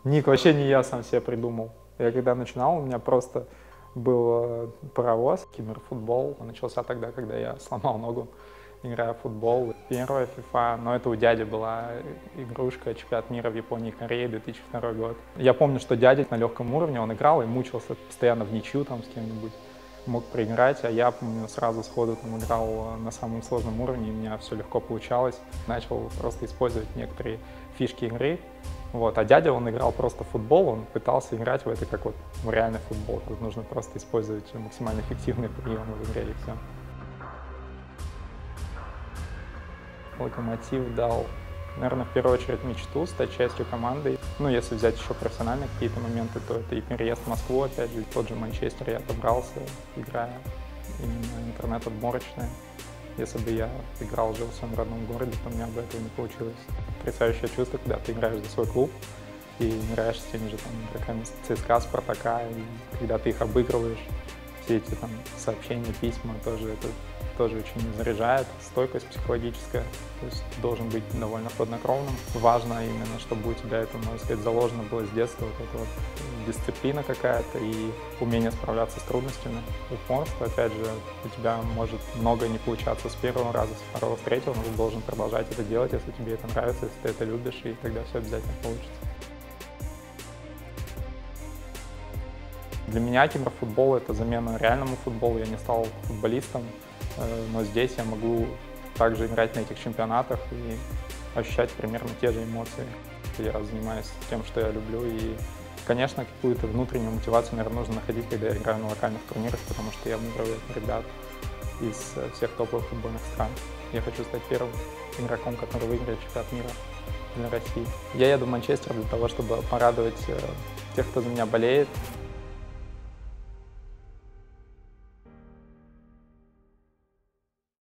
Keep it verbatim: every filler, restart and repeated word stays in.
Ник вообще не я сам себе придумал. Я когда начинал, у меня просто был паровоз, киберфутбол. Начался тогда, когда я сломал ногу, играя в футбол. Первая FIFA, но это у дяди была игрушка чемпионат мира в Японии и Корее две тысячи второй год. Я помню, что дядя на легком уровне, он играл и мучился постоянно в ничью там с кем-нибудь. Мог проиграть, а я, помню, сразу сходу там играл на самом сложном уровне, и у меня все легко получалось. Начал просто использовать некоторые фишки игры. Вот. А дядя, он играл просто в футбол, он пытался играть в это как вот в реальный футбол. Тут нужно просто использовать максимально эффективные приемы в игре, и все. Локомотив дал, наверное, в первую очередь мечту стать частью команды. Ну, если взять еще профессиональные какие-то моменты, то это и переезд в Москву, опять же, тот же Манчестер я добрался, играя именно интернет-отборочное. Если бы я играл, жил в своем родном городе, то у меня бы этого не получилось. Потрясающее чувство, когда ты играешь за свой клуб и играешь с теми же там игроками ЦСКА, Спартака, и когда ты их обыгрываешь, все эти там сообщения, письма, тоже это тоже очень заряжает, стойкость психологическая, то есть ты должен быть довольно хладнокровным. Важно именно, чтобы у тебя это, можно сказать, заложено было с детства, вот эта вот дисциплина какая-то и умение справляться с трудностями, упорство. Опять же, у тебя может много не получаться с первого раза, с второго, с третьего, но ты должен продолжать это делать, если тебе это нравится, если ты это любишь, и тогда все обязательно получится. Для меня киберфутбол — это замена реальному футболу. Я не стал футболистом, но здесь я могу также играть на этих чемпионатах и ощущать примерно те же эмоции. Я занимаюсь тем, что я люблю, и, конечно, какую-то внутреннюю мотивацию, наверное, нужно находить, когда я играю на локальных турнирах, потому что я обыгрываю ребят из всех топовых футбольных стран. Я хочу стать первым игроком, который выиграет чемпионат мира для России. Я еду в Манчестер для того, чтобы порадовать тех, кто за меня болеет,